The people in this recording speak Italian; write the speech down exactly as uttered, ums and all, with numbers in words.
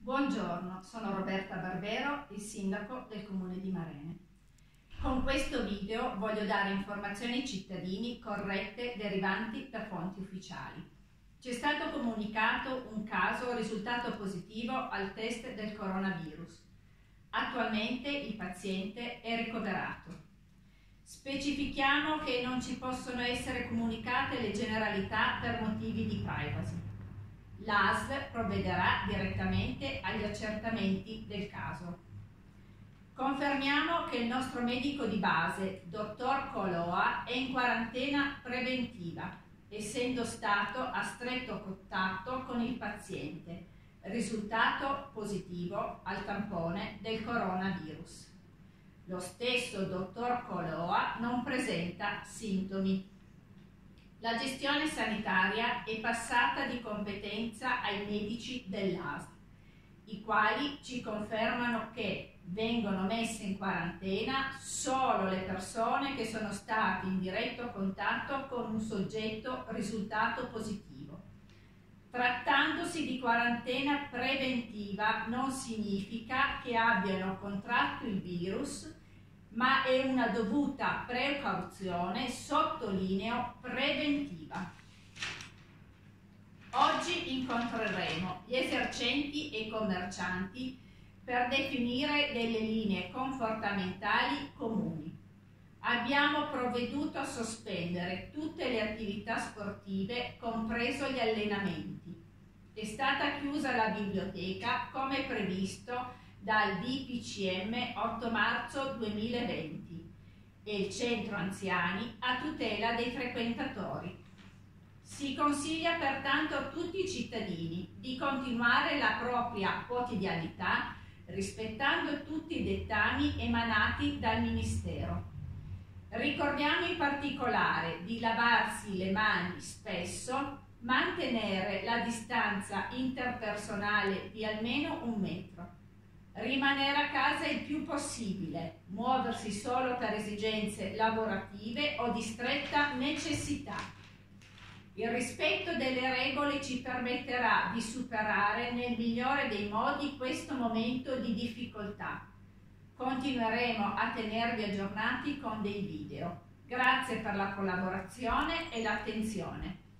Buongiorno, sono Roberta Barbero, il sindaco del Comune di Marene. Con questo video voglio dare informazioni ai cittadini corrette derivanti da fonti ufficiali. Ci è stato comunicato un caso risultato positivo al test del coronavirus. Attualmente il paziente è ricoverato. Specifichiamo che non ci possono essere comunicate le generalità per motivi di privacy. L'A S L provvederà direttamente agli accertamenti del caso. Confermiamo che il nostro medico di base, dottor Coloa, è in quarantena preventiva, essendo stato a stretto contatto con il paziente, risultato positivo al tampone del coronavirus. Lo stesso dottor Coloa non presenta sintomi. La gestione sanitaria è passata di competenza ai medici dell'A S L, i quali ci confermano che vengono messe in quarantena solo le persone che sono state in diretto contatto con un soggetto risultato positivo. Trattandosi di quarantena preventiva non significa che abbiano contratto il virus, ma è una dovuta precauzione, sottolineo, preventiva. Oggi incontreremo gli esercenti e i commercianti per definire delle linee comportamentali comuni. Abbiamo provveduto a sospendere tutte le attività sportive, compreso gli allenamenti. È stata chiusa la biblioteca come previsto dal D P C M otto marzo duemilaventi e il centro anziani a tutela dei frequentatori. Si consiglia pertanto a tutti i cittadini di continuare la propria quotidianità rispettando tutti i dettami emanati dal Ministero. Ricordiamo in particolare di lavarsi le mani spesso, mantenere la distanza interpersonale di almeno un metro, rimanere a casa il più possibile, muoversi solo per esigenze lavorative o di stretta necessità. Il rispetto delle regole ci permetterà di superare nel migliore dei modi questo momento di difficoltà. Continueremo a tenervi aggiornati con dei video. Grazie per la collaborazione e l'attenzione.